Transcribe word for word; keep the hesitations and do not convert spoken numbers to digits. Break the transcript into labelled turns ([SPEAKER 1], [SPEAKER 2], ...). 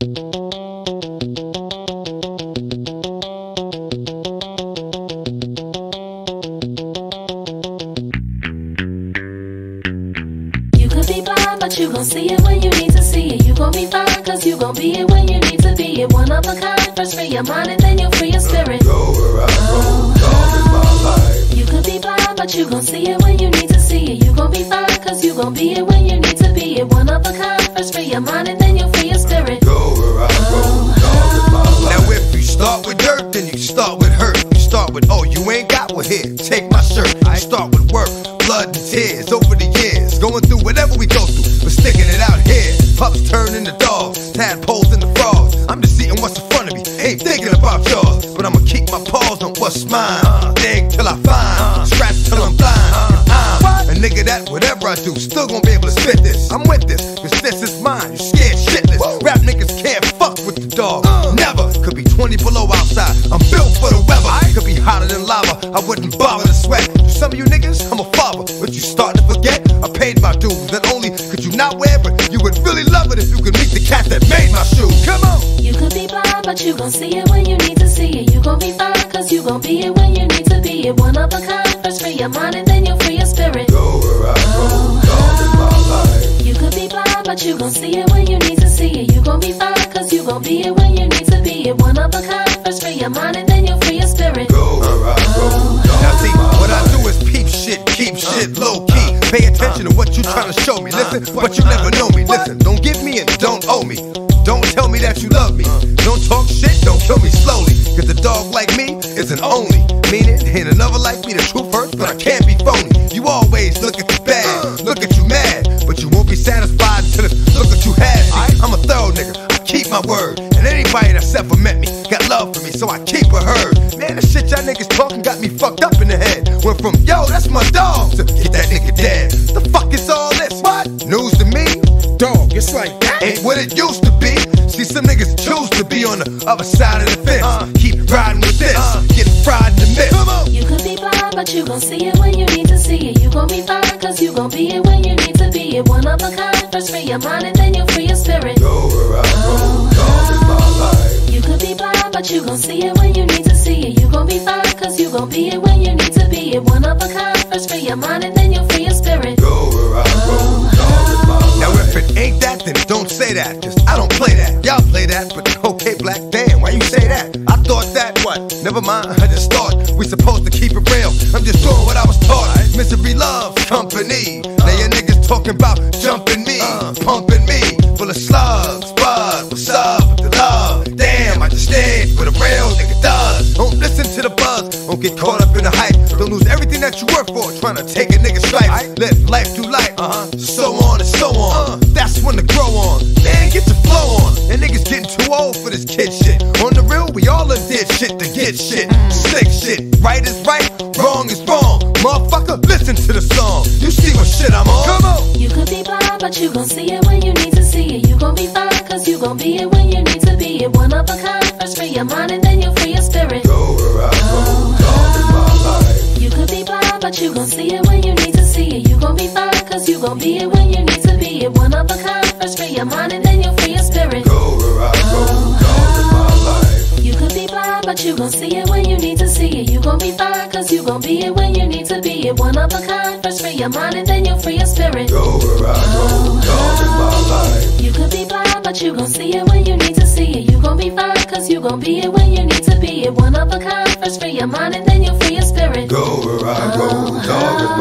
[SPEAKER 1] But you gon' see it when you need to see it. You gon' be fine, cause you gon' be it when you need to be it. One of a kind, first free your mind and then you'll free your spirit.
[SPEAKER 2] Go where I go, dog is my life.
[SPEAKER 1] You could be blind, but you gon' see it when you need to see it. You gon' be fine, cause you gon' be it when you need to be it. One of a kind, first free your mind and then you'll free your spirit.
[SPEAKER 2] Go where I go, dog is my life.
[SPEAKER 3] Now if you start with dirt, then you start with hurt. You start with, oh, you ain't got one here, take my shirt. I start with work, blood and tears over the years, going through whatever we go through, but sticking it out here. Pups turn into dogs, tadpoles into frogs. I'm just eating what's in front of me, ain't thinking about yours. But I'ma keep my paws on what's mine. Dig till I find, scratch till I'm blind. I'm a nigga that whatever I do, still gonna be able to spit this. I'm with this, cause this is mine. You scared shitless. Rap niggas can't fuck with the dog. Never. Could be twenty below outside, I'm built for the weather. Could be hotter than lava, I wouldn't bother to sweat. To some of you niggas, I'm a father, but you start to forget. I paid my dues, not only could you not wear it, you would really love it if you could meet the cat that made my shoes. Come on!
[SPEAKER 1] You could be blind, but you gon' see it when you need to see it. You gon' be fine, cause you gon' be it when you need to be it. One of a kind, first free your mind and then you'll free your spirit.
[SPEAKER 2] Go where I go, dog is my life.
[SPEAKER 1] You could be blind, but you gon' see it when you need to see it. You gon' be fine, cause you gon' be it when you need to be it. One of a kind, first free your mind and then you'll free your spirit.
[SPEAKER 2] Go where I go,
[SPEAKER 3] Now see, what I do is peep shit, keep shit low key. Pay attention to what you tryna show me. Listen, but you never know me. Listen, don't give me and don't owe me. Don't tell me that you love me. Don't talk shit, don't kill me slowly. Cause a dog like me is an only. Meaning, ain't another like me, the truth hurts, but I can't be phony. You always look at you bad, look at you mad, but you won't be satisfied until it's look at you had. See, I'm a thorough nigga, I keep my word. And anybody that's ever met me got love for me, so I keep a herd. Man, the shit y'all niggas talking got me fucked up in the head. Went from, yo, that's my dog, to get that nigga dead. The fuck is all this? What? News to me? Dog, it's like that ain't what it used to be. See, some niggas choose to be on the other side of the fence. Uh, Keep riding with this, uh, getting fried in the mist. Come on.
[SPEAKER 1] You could be blind, but you gon' see it when you need to see it. You gon' be fine, cause you gon' be it when you need to be it. One of a kind, first free your mind and then you'll free your spirit.
[SPEAKER 2] go where I go, dog is my life.
[SPEAKER 1] You could be blind, but you gon' see it when you need to see it. You gon' be fine, cause you gon' be it when you need to be it. One of a kind, first free your mind and then you'll free your spirit.
[SPEAKER 2] Go where I go, dog is my life.
[SPEAKER 3] Now if it ain't that, then don't say that. Just I don't play that. Y'all play that, but okay, black, damn, why you say that? I thought that, what? Never mind, I just thought we supposed to keep it real. I'm just doing what I was taught. Misery loves company. Now your niggas talking about jumping me, pumping me, full of slugs. Bud, what's up with the love? Damn, I just stayed what a real nigga does. Don't listen to the buzz, don't get caught up in the hype. Don't lose everything that you work for trying to take a nigga's life. Let life do life, uh-huh. So on and so on. That's when to grow on. Man, get your flow on. And niggas getting too old for this kid shit. On the real, we all done did shit to get shit. Sick shit. Right is right, wrong is wrong. Motherfucker, listen to the song. You see what shit I'm on. Come on.
[SPEAKER 1] You could be blind, but you gon' see it when you need to see it. You gon' be fine, cause you gon' be it when you need to be it. One of a kind, first free your mind and then you'll free your spirit.
[SPEAKER 2] Go where I go, dog is my life.
[SPEAKER 1] You could be blind, but you gon' see it when you need to see it. You gon' be fine, cause you gon' be it when you need to be it. One of a kind, first free your mind and then you'll free your spirit.
[SPEAKER 2] Go where I go, dog is my life.
[SPEAKER 1] You could be blind, but you gon' see it when you need to see it. You gon' be fine, cause you gon' be it when you need to be it. One of a kind, first free your mind and then you'll free your spirit.
[SPEAKER 2] Go where I go, dog is my life.
[SPEAKER 1] You could be blind, but you gon' see it when you need to see it. You gon' be fine, cause you gon' be it when you need to be it. One of a kind, first free your mind and then you'll free your spirit.
[SPEAKER 2] Go where I go, dog is